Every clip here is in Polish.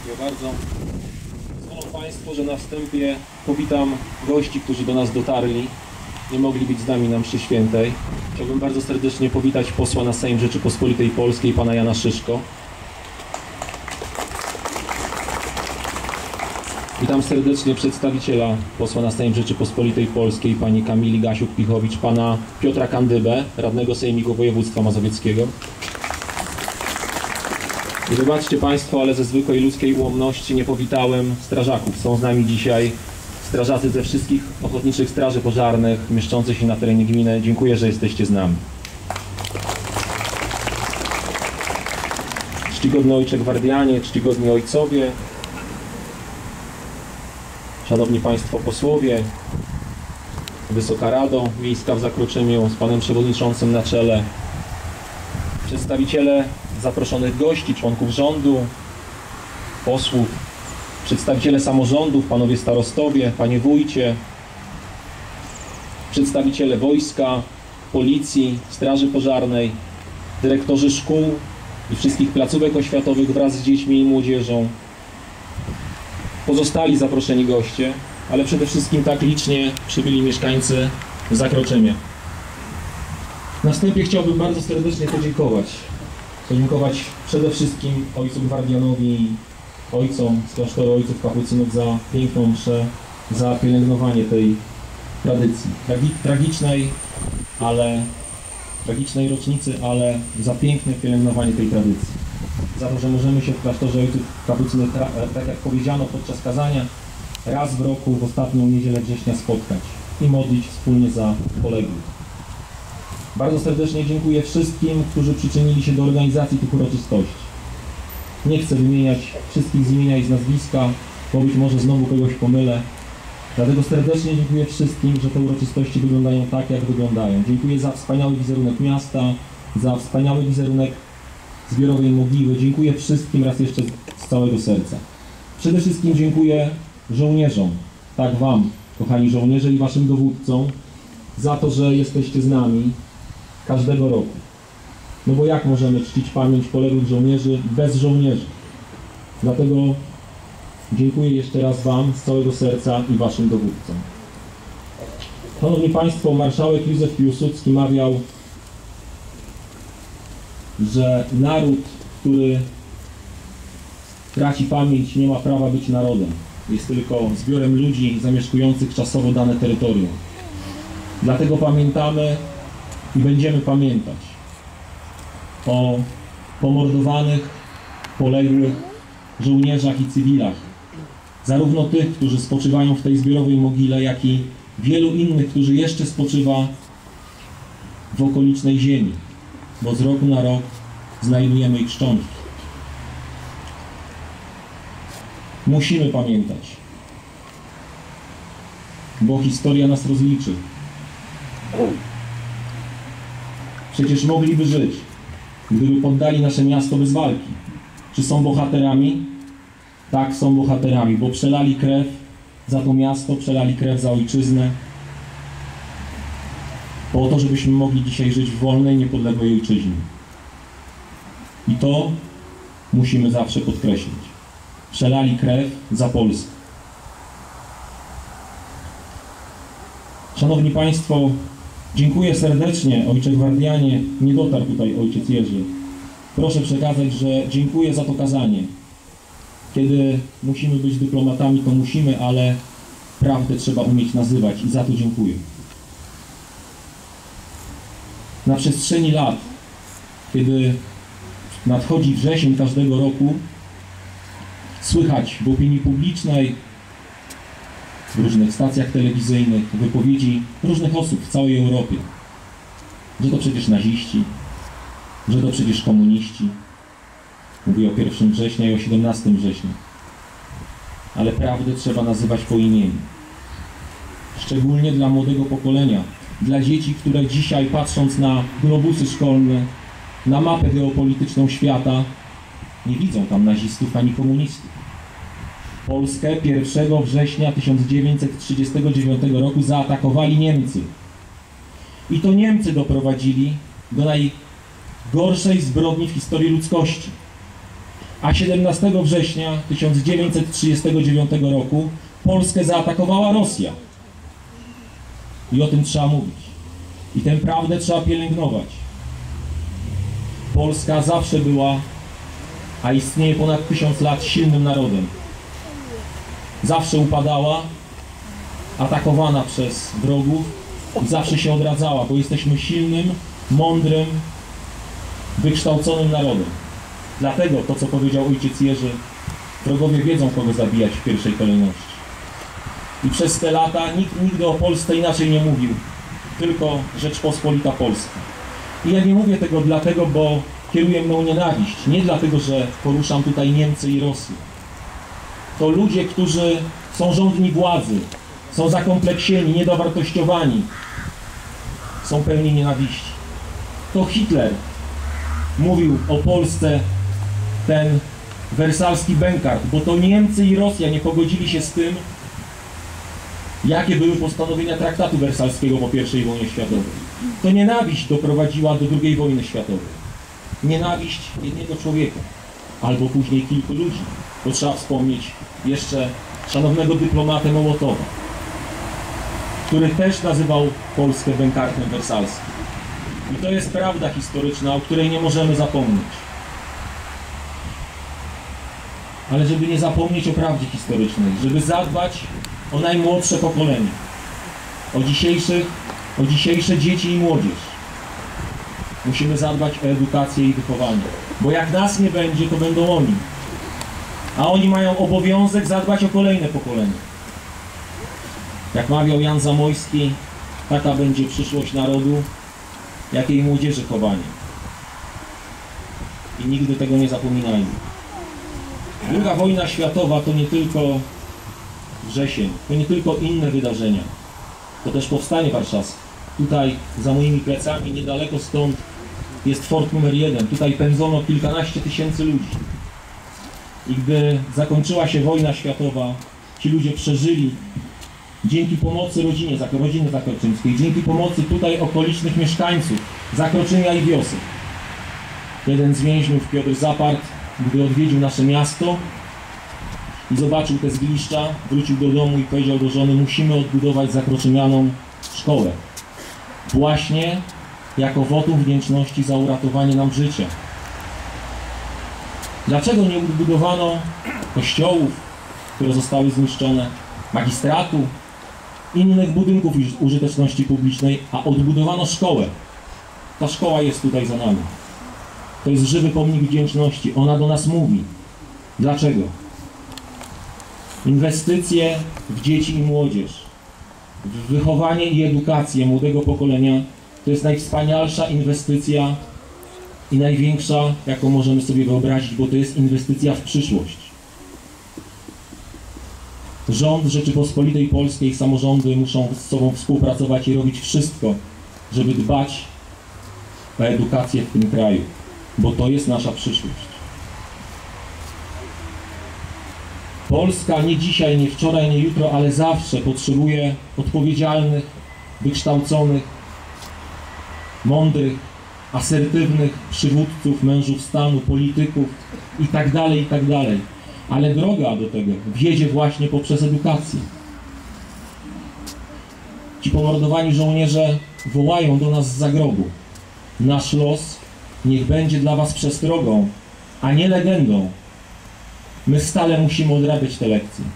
Dziękuję bardzo. Pozwolą Państwo, że na wstępie powitam gości, którzy do nas dotarli. Nie mogli być z nami na mszy świętej. Chciałbym bardzo serdecznie powitać posła na Sejm Rzeczypospolitej Polskiej, pana Jana Szyszko. Witam serdecznie przedstawiciela posła na Sejm Rzeczypospolitej Polskiej, pani Kamili Gasiuk-Pichowicz, pana Piotra Kandybę, radnego Sejmiku Województwa Mazowieckiego. I wybaczcie Państwo, ale ze zwykłej ludzkiej ułomności nie powitałem strażaków. Są z nami dzisiaj strażacy ze wszystkich ochotniczych straży pożarnych mieszczących się na terenie gminy. Dziękuję, że jesteście z nami. Czcigodny Ojcze Gwardianie, czcigodni ojcowie, Szanowni Państwo posłowie, Wysoka Rado Miejska w Zakroczymiu z Panem Przewodniczącym na czele, przedstawiciele zaproszonych gości, członków rządu, posłów, przedstawiciele samorządów, panowie starostowie, panie wójcie, przedstawiciele wojska, policji, straży pożarnej, dyrektorzy szkół i wszystkich placówek oświatowych wraz z dziećmi i młodzieżą, pozostali zaproszeni goście, ale przede wszystkim tak licznie przybyli mieszkańcy Zakroczymia. Na wstępie chciałbym bardzo serdecznie podziękować przede wszystkim ojcu Gwardianowi i ojcom z klasztoru ojców kapucynów za piękną mszę, za pielęgnowanie tej tradycji. Tragicznej rocznicy, ale za piękne pielęgnowanie tej tradycji. Za to, że możemy się w klasztorze ojców kapucynów, tak jak powiedziano podczas kazania, raz w roku, w ostatnią niedzielę września spotkać i modlić wspólnie za poległych. Bardzo serdecznie dziękuję wszystkim, którzy przyczynili się do organizacji tych uroczystości. Nie chcę wymieniać wszystkich z imienia i z nazwiska, bo być może znowu kogoś pomylę. Dlatego serdecznie dziękuję wszystkim, że te uroczystości wyglądają tak, jak wyglądają. Dziękuję za wspaniały wizerunek miasta, za wspaniały wizerunek zbiorowej mogiły. Dziękuję wszystkim raz jeszcze z całego serca. Przede wszystkim dziękuję żołnierzom, tak Wam, kochani żołnierze i Waszym dowódcom, za to, że jesteście z nami każdego roku. No bo jak możemy czcić pamięć poległych żołnierzy bez żołnierzy? Dlatego dziękuję jeszcze raz Wam z całego serca i Waszym dowódcom. Szanowni Państwo, marszałek Józef Piłsudski mawiał, że naród, który traci pamięć, nie ma prawa być narodem. Jest tylko zbiorem ludzi zamieszkujących czasowo dane terytorium. Dlatego pamiętamy i będziemy pamiętać o pomordowanych, poległych żołnierzach i cywilach. Zarówno tych, którzy spoczywają w tej zbiorowej mogile, jak i wielu innych, którzy jeszcze spoczywa w okolicznej ziemi, bo z roku na rok znajdujemy ich szczątki. Musimy pamiętać, bo historia nas rozliczy. Przecież mogliby żyć, gdyby poddali nasze miasto bez walki. Czy są bohaterami? Tak, są bohaterami, bo przelali krew za to miasto, przelali krew za ojczyznę, po to, żebyśmy mogli dzisiaj żyć w wolnej, niepodległej ojczyźnie. I to musimy zawsze podkreślić. Przelali krew za Polskę. Szanowni Państwo, dziękuję serdecznie, Ojcze Gwardianie. Nie dotarł tutaj ojciec Jerzy. Proszę przekazać, że dziękuję za to kazanie. Kiedy musimy być dyplomatami, to musimy, ale prawdę trzeba umieć nazywać i za to dziękuję. Na przestrzeni lat, kiedy nadchodzi wrzesień każdego roku, słychać w opinii publicznej, w różnych stacjach telewizyjnych, wypowiedzi różnych osób w całej Europie, że to przecież naziści, że to przecież komuniści. Mówię o 1 września i o 17 września. Ale prawdę trzeba nazywać po imieniu. Szczególnie dla młodego pokolenia, dla dzieci, które dzisiaj, patrząc na globusy szkolne, na mapę geopolityczną świata, nie widzą tam nazistów ani komunistów. Polskę 1 września 1939 roku zaatakowali Niemcy. I to Niemcy doprowadzili do najgorszej zbrodni w historii ludzkości. A 17 września 1939 roku Polskę zaatakowała Rosja. I o tym trzeba mówić. I tę prawdę trzeba pielęgnować. Polska zawsze była, a istnieje ponad 1000 lat, silnym narodem. Zawsze upadała, atakowana przez wrogów i zawsze się odradzała, bo jesteśmy silnym, mądrym, wykształconym narodem. Dlatego to, co powiedział ojciec Jerzy, wrogowie wiedzą, kogo zabijać w pierwszej kolejności. I przez te lata nikt nigdy o Polsce inaczej nie mówił, tylko Rzeczpospolita Polska. I ja nie mówię tego dlatego, bo kieruje mną nienawiść. Nie dlatego, że poruszam tutaj Niemcy i Rosję. To ludzie, którzy są żądni władzy, są zakompleksieni, niedowartościowani, są pełni nienawiści. To Hitler mówił o Polsce ten wersalski bękart, bo to Niemcy i Rosja nie pogodzili się z tym, jakie były postanowienia traktatu wersalskiego po I wojnie światowej. To nienawiść doprowadziła do II wojny światowej. Nienawiść jednego człowieka, albo później kilku ludzi. Bo trzeba wspomnieć jeszcze szanownego dyplomatę Mołotowa, który też nazywał Polskę bękartem wersalskim. I to jest prawda historyczna, o której nie możemy zapomnieć. Ale żeby nie zapomnieć o prawdzie historycznej, żeby zadbać o najmłodsze pokolenie, o dzisiejsze dzieci i młodzież, musimy zadbać o edukację i wychowanie. Bo jak nas nie będzie, to będą oni. A oni mają obowiązek zadbać o kolejne pokolenie. Jak mawiał Jan Zamojski, taka będzie przyszłość narodu, jakiej młodzieży chowanie. I nigdy tego nie zapominajmy. II wojna światowa to nie tylko wrzesień, to nie tylko inne wydarzenia. To też powstanie warszawskie. Tutaj za moimi plecami, niedaleko stąd, jest fort numer 1. Tutaj pędzono kilkanaście tysięcy ludzi. I gdy zakończyła się wojna światowa, ci ludzie przeżyli dzięki pomocy rodziny Zakroczyńskiej, dzięki pomocy tutaj okolicznych mieszkańców Zakroczynia i wiosek. Jeden z więźniów, Piotr Zapart, gdy odwiedził nasze miasto i zobaczył te zgliszcza, wrócił do domu i powiedział do żony: musimy odbudować Zakroczymianom szkołę. Właśnie jako wotum wdzięczności za uratowanie nam życia. Dlaczego nie odbudowano kościołów, które zostały zniszczone, magistratu, innych budynków użyteczności publicznej, a odbudowano szkołę? Ta szkoła jest tutaj za nami. To jest żywy pomnik wdzięczności. Ona do nas mówi. Dlaczego? Inwestycje w dzieci i młodzież, w wychowanie i edukację młodego pokolenia to jest najwspanialsza inwestycja i największa, jaką możemy sobie wyobrazić, bo to jest inwestycja w przyszłość. Rząd Rzeczypospolitej Polskiej i samorządy muszą z sobą współpracować i robić wszystko, żeby dbać o edukację w tym kraju, bo to jest nasza przyszłość. Polska nie dzisiaj, nie wczoraj, nie jutro, ale zawsze potrzebuje odpowiedzialnych, wykształconych, mądrych, asertywnych przywódców, mężów stanu, polityków itd. Ale droga do tego wiedzie właśnie poprzez edukację. Ci pomordowani żołnierze wołają do nas zza grobu: nasz los niech będzie dla was przestrogą, a nie legendą. My stale musimy odrabiać te lekcje.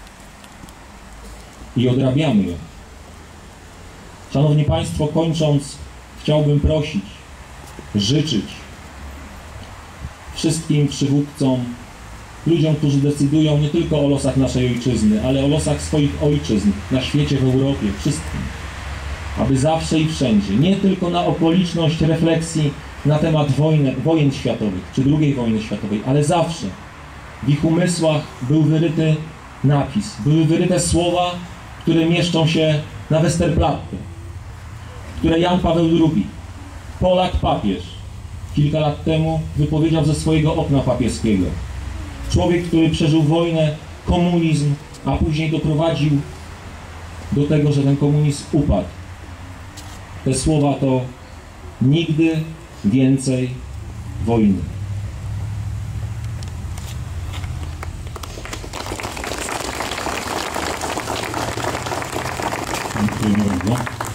I odrabiamy je. Szanowni Państwo, kończąc, chciałbym prosić, życzyć wszystkim przywódcom, ludziom, którzy decydują nie tylko o losach naszej ojczyzny, ale o losach swoich ojczyzn na świecie, w Europie, wszystkim, aby zawsze i wszędzie, nie tylko na okoliczność refleksji na temat wojen światowych, czy II wojny światowej, ale zawsze w ich umysłach był wyryty napis, były wyryte słowa, które mieszczą się na Westerplatte, które Jan Paweł II, Polak papież, kilka lat temu wypowiedział ze swojego okna papieskiego. Człowiek, który przeżył wojnę, komunizm, a później doprowadził do tego, że ten komunizm upadł. Te słowa to: nigdy więcej wojny. Dziękuję bardzo.